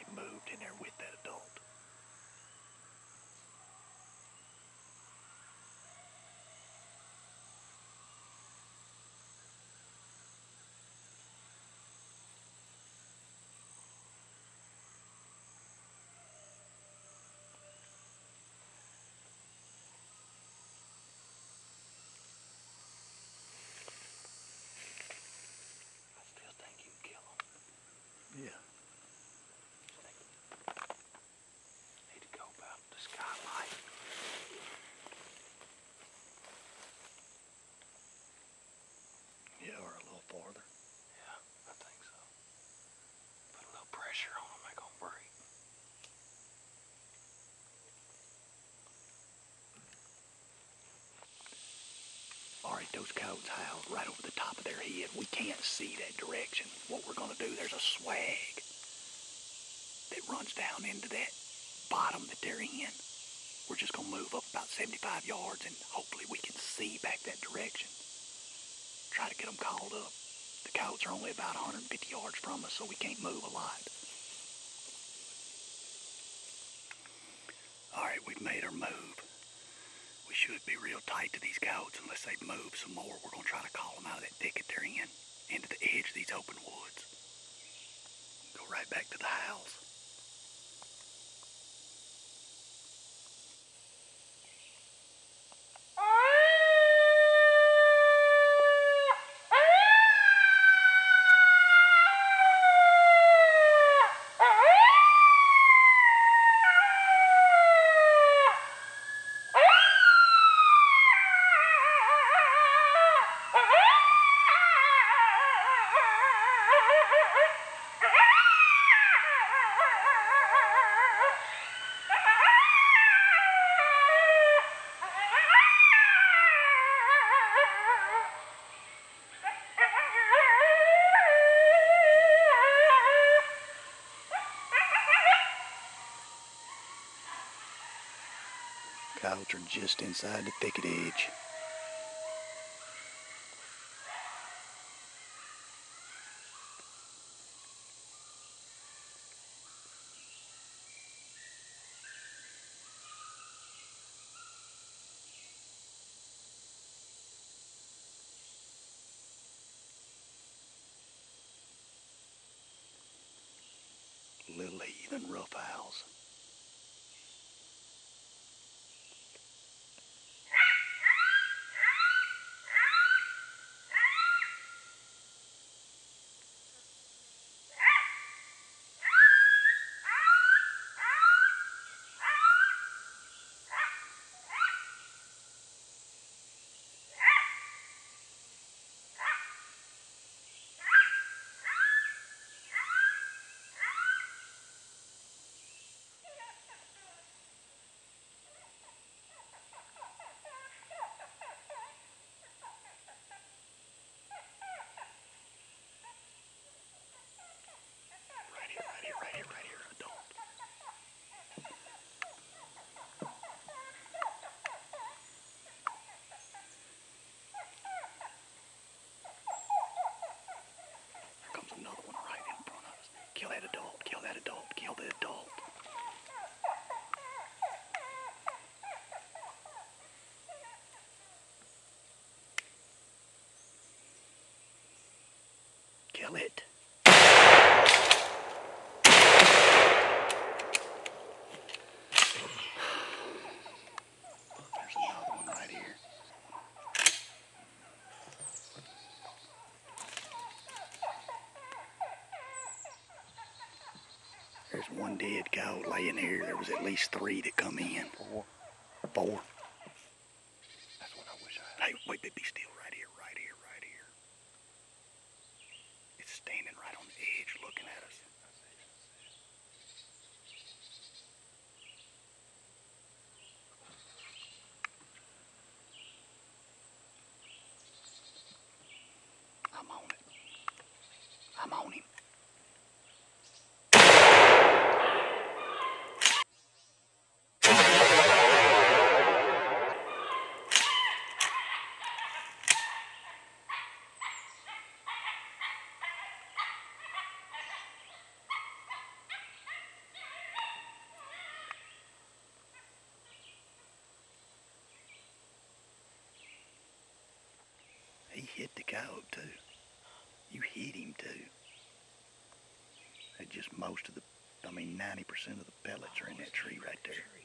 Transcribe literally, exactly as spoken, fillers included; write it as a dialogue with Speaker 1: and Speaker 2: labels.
Speaker 1: somebody moved in there with that adult. Yeah. Need to go about the skylight. Yeah, or a little farther. Yeah, I think so. Put a little pressure on them, they're gonna break. Alright, those coyotes howled right over the top of their head. We can't see that direction. What we're gonna do, there's a swag that runs down into that bottom that they're in. We're just gonna move up about seventy-five yards and hopefully we can see back that direction. Try to get them called up. The coyotes are only about one hundred fifty yards from us, so we can't move a lot. Alright, we've made our move. We should be real tight to these coyotes unless they move some more. We're gonna try to call them out of that thicket they're in, into the edge of these open woods. Go right back to the house. Coyotes are just inside the thicket edge. Little heathen rough owls. Kill that adult, kill that adult, kill the adult. Kill it. There's another one right here. There's one dead cow laying here. There was at least three that come in. Four. Four. That's what I wish I had. Hey, wait, be still right here, right here, right here. It's standing right on the edge looking at us. I'm on it. I'm on him. hit the coyote too. You hit him too. It just most of the, I mean, ninety percent of the pellets are in that tree right there.